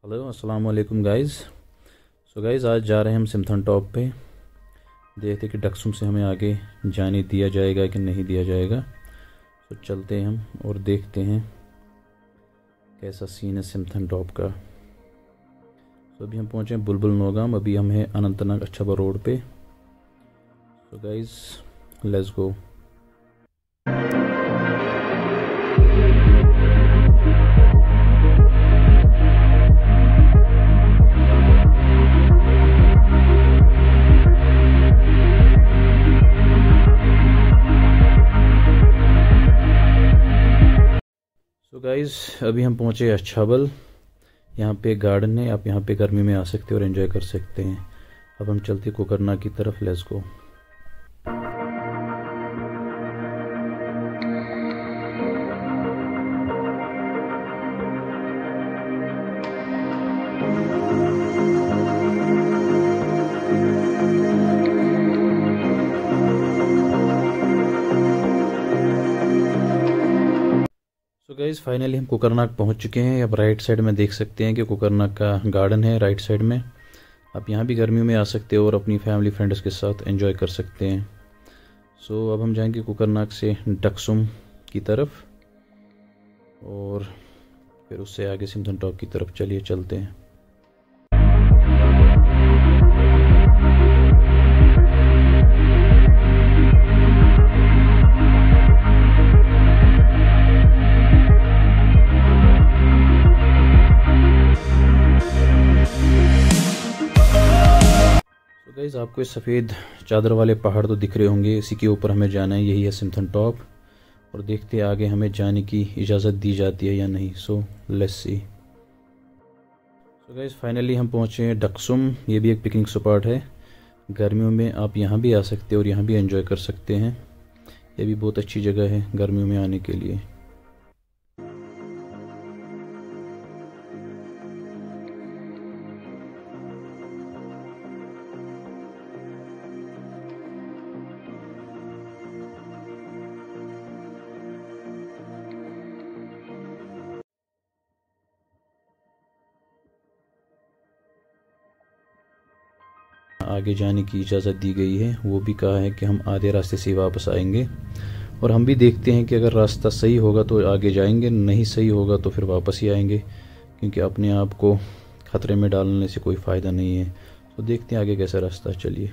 Hello अस्सलाम वालेकुम guys. So guys आज जा रहे हैं हम सिमथन टॉप पे। देखते कि डक्सुम से हमें आगे जाने दिया जाएगा कि नहीं दिया जाएगा। तो चलते हैं हम और देखते हैं कैसा सीन है सिमथन टॉप का। तो अभी हम पहुँचे हैं बुलबुल नौगाम। अभी हम हैं अनंतनाग अच्छाबा रोड पे। So guys let's go. तो गाइज़ अभी हम पहुँचे अच्छाबल। यहाँ पे गार्डन है, आप यहाँ पे गर्मी में आ सकते हो और एंजॉय कर सकते हैं। अब हम चलते कोकरनाग की तरफ। Let's go. तो गाइज़ फाइनली हम कोकरनाग पहुंच चुके हैं। अब राइट साइड में देख सकते हैं कि कोकरनाग का गार्डन है राइट साइड में। आप यहाँ भी गर्मियों में आ सकते हो और अपनी फैमिली फ्रेंड्स के साथ एंजॉय कर सकते हैं। सो अब हम जाएंगे कोकरनाग से डक्सुम की तरफ और फिर उससे आगे सिमथन टॉप की तरफ। चलिए चलते हैं। गाइस आपको ये सफ़ेद चादर वाले पहाड़ तो दिख रहे होंगे, इसी के ऊपर हमें जाना है। यही है सिमथन टॉप और देखते हैं आगे हमें जाने की इजाज़त दी जाती है या नहीं। So let's see. So guys finally हम पहुँचे हैं डक्सुम। ये भी एक पिकनिक स्पॉट है। गर्मियों में आप यहाँ भी आ सकते हो और यहाँ भी एंजॉय कर सकते हैं। ये भी बहुत अच्छी जगह है गर्मियों में आने के लिए। आगे जाने की इजाज़त दी गई है। वो भी कहा है कि हम आधे रास्ते से वापस आएंगे और हम भी देखते हैं कि अगर रास्ता सही होगा तो आगे जाएंगे, नहीं सही होगा तो फिर वापस ही आएंगे, क्योंकि अपने आप को ख़तरे में डालने से कोई फ़ायदा नहीं है। तो देखते हैं आगे कैसा रास्ता। चलिए।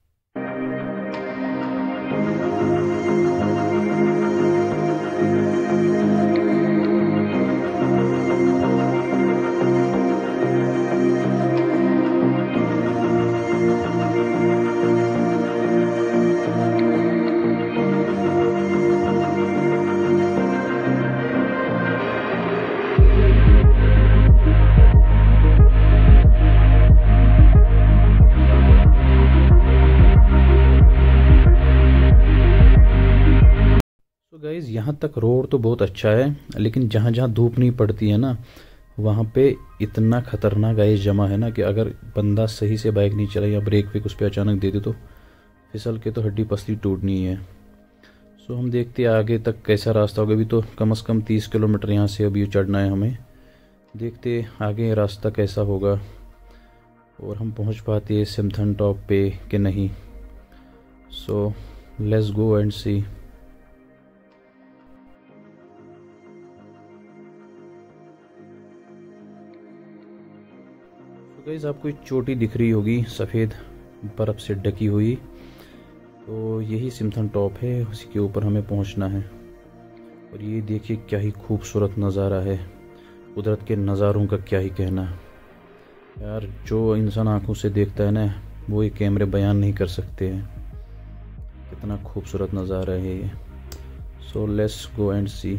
गाइज़ यहाँ तक रोड तो बहुत अच्छा है, लेकिन जहाँ जहाँ धूप नहीं पड़ती है ना, वहाँ पे इतना ख़तरनाक आइस जमा है ना कि अगर बंदा सही से बाइक नहीं चला या ब्रेक वेक उस पर अचानक दे दे तो फिसल के तो हड्डी पसली टूटनी है। सो हम देखते हैं आगे तक कैसा रास्ता होगा। अभी तो कम से कम 30 किलोमीटर यहाँ से अभी चढ़ना है हमें। देखते आगे रास्ता कैसा होगा और हम पहुँच पाते हैं सिमथन टॉप पे कि नहीं। So let's go and see. Guys आपको एक चोटी दिख रही होगी सफ़ेद बर्फ़ से ढकी हुई, तो यही सिमथन टॉप है। उसी के ऊपर हमें पहुंचना है। और ये देखिए क्या ही खूबसूरत नज़ारा है। कुदरत के नज़ारों का क्या ही कहना यार। जो इंसान आंखों से देखता है ना, वो ये कैमरे बयान नहीं कर सकते हैं कितना खूबसूरत नज़ारा है ये। So let's go and see.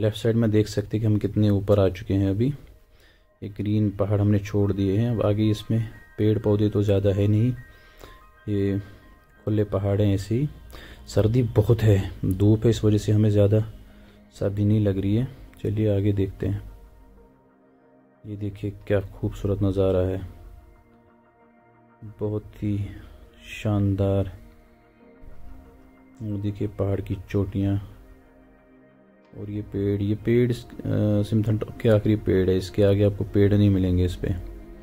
Left side में देख सकते हैं कि हम कितने ऊपर आ चुके हैं। अभी ये ग्रीन पहाड़ हमने छोड़ दिए हैं। अब आगे इसमें पेड़ पौधे तो ज़्यादा है नहीं, ये खुले पहाड़ हैं। ऐसे ही सर्दी बहुत है, धूप है, इस वजह से हमें ज़्यादा सर्दी नहीं लग रही है। चलिए आगे देखते हैं। ये देखिए क्या खूबसूरत नज़ारा है, बहुत ही शानदार। देखिए पहाड़ की चोटियाँ और ये पेड़ सिमथन टॉप के आखिरी पेड़ है। इसके आगे आपको पेड़ नहीं मिलेंगे इस पे।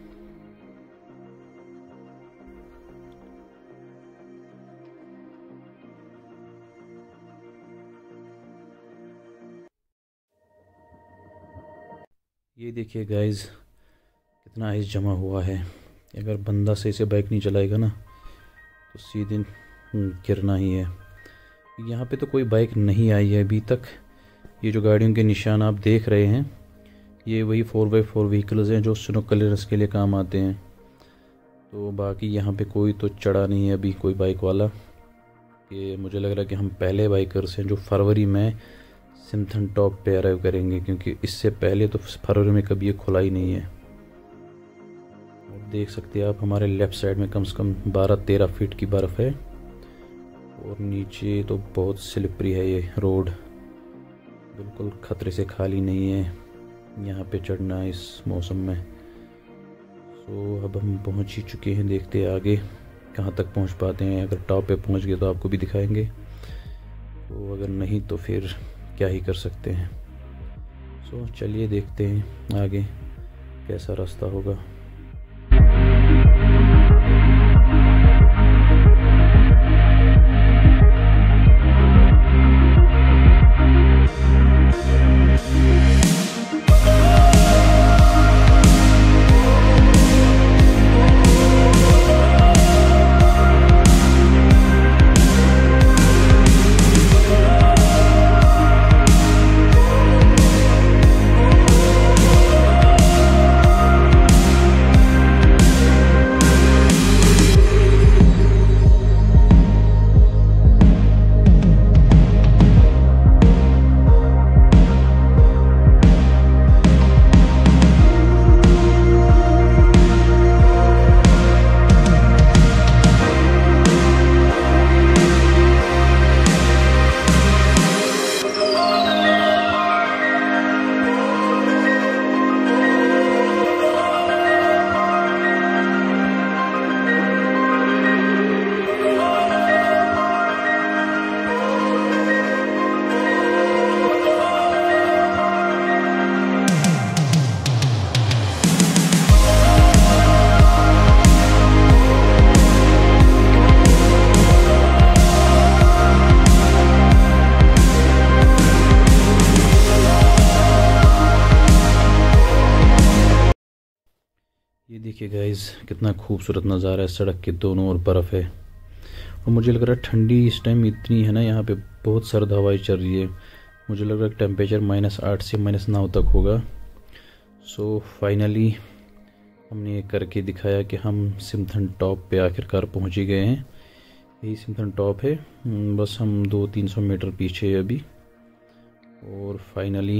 ये देखिए गाइस कितना आइस जमा हुआ है। अगर बंदा सही से बाइक नहीं चलाएगा ना तो सीधे गिरना ही है। यहाँ पे तो कोई बाइक नहीं आई है अभी तक। ये जो गाड़ियों के निशान आप देख रहे हैं ये वही 4x4 व्हीकल्स हैं जो स्नो क्लियरेंस के लिए काम आते हैं। तो बाकी यहाँ पे कोई तो चढ़ा नहीं है अभी कोई बाइक वाला। ये मुझे लग रहा है कि हम पहले बाइकर्स हैं जो फरवरी में सिमथन टॉप पे अराइव करेंगे, क्योंकि इससे पहले तो फरवरी में कभी ये खुला ही नहीं है। और देख सकते हैं आप हमारे लेफ़्ट साइड में कम से कम 12-13 फीट की बर्फ़ है और नीचे तो बहुत स्लिपरी है। ये रोड बिल्कुल ख़तरे से खाली नहीं है यहाँ पे चढ़ना इस मौसम में। तो अब हम पहुँच ही चुके हैं, देखते हैं आगे कहाँ तक पहुँच पाते हैं। अगर टॉप पे पहुँच गए तो आपको भी दिखाएंगे, तो अगर नहीं तो फिर क्या ही कर सकते हैं। सो चलिए देखते हैं आगे कैसा रास्ता होगा। ये देखिए गाइस कितना खूबसूरत नज़ारा है। सड़क के दोनों ओर बर्फ़ है और मुझे लग रहा है ठंडी इस टाइम इतनी है ना, यहाँ पे बहुत सर्द हवाएं चल रही है। मुझे लग रहा है टेम्परेचर -8 से -9 तक होगा। सो फाइनली हमने ये करके दिखाया कि हम सिमथन टॉप पे आखिरकार पहुँच ही गए हैं। यही सिमथन टॉप है, बस हम 200-300 मीटर पीछे है अभी। और फाइनली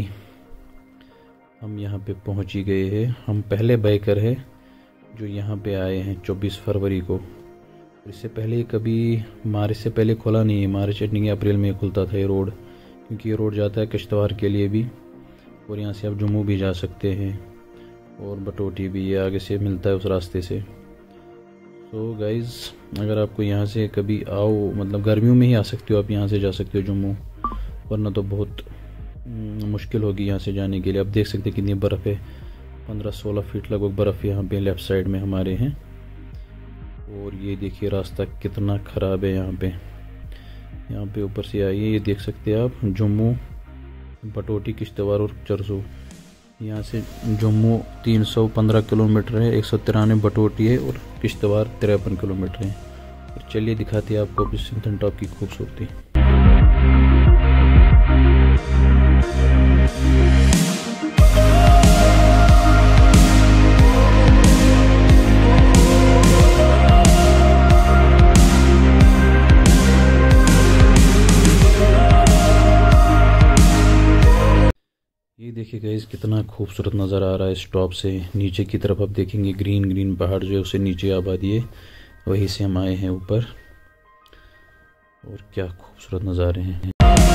हम यहाँ पे पहुँच ही गए हैं। हम पहले बाइकर हैं जो यहाँ पे आए हैं 24 फरवरी को। इससे पहले कभी मार्च से पहले खुला नहीं है। मार्च नहीं, अप्रैल में खुलता था ये रोड, क्योंकि ये रोड जाता है किश्तवाड़ के लिए भी और यहाँ से आप जम्मू भी जा सकते हैं और बटोटी भी ये आगे से मिलता है उस रास्ते से। तो गाइज़ अगर आपको यहाँ से कभी आओ, मतलब गर्मियों में ही आ सकते हो आप, यहाँ से जा सकते हो जम्मू, वरना तो बहुत मुश्किल होगी यहाँ से जाने के लिए। आप देख सकते हैं कितनी बर्फ़ है, 15-16 फीट लगभग बर्फ़ यहाँ पे लेफ़्ट साइड में हमारे हैं। और ये देखिए रास्ता कितना ख़राब है यहाँ पे ऊपर से आइए, ये देख सकते हैं आप जम्मू, बटोटी, किश्तवाड़ और चरसू। यहाँ से जम्मू 315 किलोमीटर है, 193 बटोटी है और किश्तवाड़ 53 किलोमीटर है। और चलिए दिखाते हैं आपको अभी सिमथन टॉप की खूबसूरती। देखिए गाइस कितना खूबसूरत नज़र आ रहा है इस टॉप से। नीचे की तरफ आप देखेंगे ग्रीन ग्रीन पहाड़ जो है उससे नीचे आबादी है, वहीं से हम आए हैं ऊपर और क्या खूबसूरत नज़ारे हैं।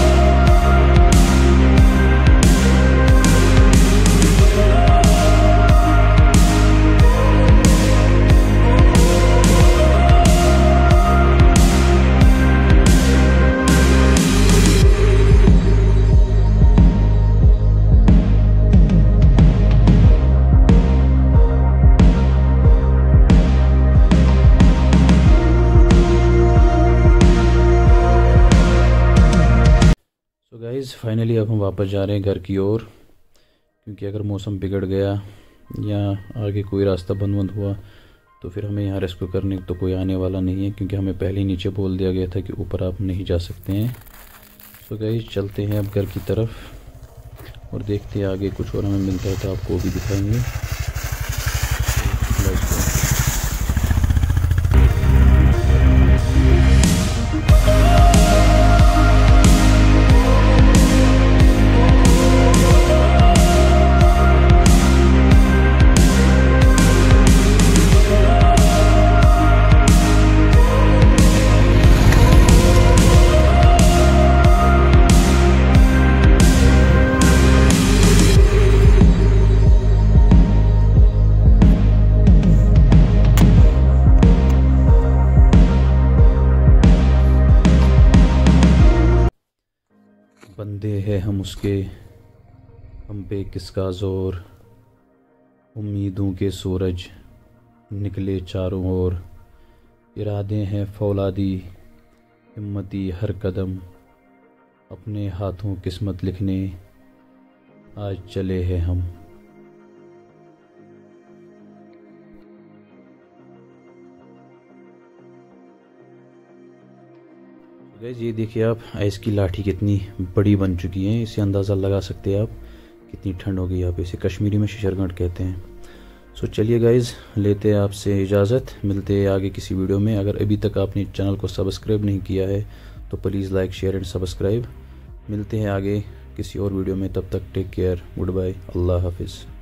गाइस फाइनली अब हम वापस जा रहे हैं घर की ओर, क्योंकि अगर मौसम बिगड़ गया या आगे कोई रास्ता बंद हुआ तो फिर हमें यहाँ रेस्क्यू करने तो कोई आने वाला नहीं है, क्योंकि हमें पहले ही नीचे बोल दिया गया था कि ऊपर आप नहीं जा सकते हैं। तो गाइस चलते हैं अब घर की तरफ और देखते हैं आगे कुछ और हमें मिलता है तो आपको भी दिखाएंगे। बंदे हैं हम उसके, हम पे किसका जोर, उम्मीदों के सूरज निकले चारों ओर, इरादे हैं फौलादी हिम्मती हर कदम, अपने हाथों किस्मत लिखने आज चले हैं हम। गाइस ये देखिए आप, आइस की लाठी कितनी बड़ी बन चुकी है, इससे अंदाज़ा लगा सकते हैं आप कितनी ठंड हो गई यहाँ पे। इसे कश्मीरी में शिशरगढ़ कहते हैं। सो चलिए गाइस लेते हैं आपसे इजाज़त, मिलते हैं आगे किसी वीडियो में। अगर अभी तक आपने चैनल को सब्सक्राइब नहीं किया है तो please like share and subscribe. मिलते हैं आगे किसी और वीडियो में, तब तक टेक केयर, गुड बाय, अल्लाह हाफिज़।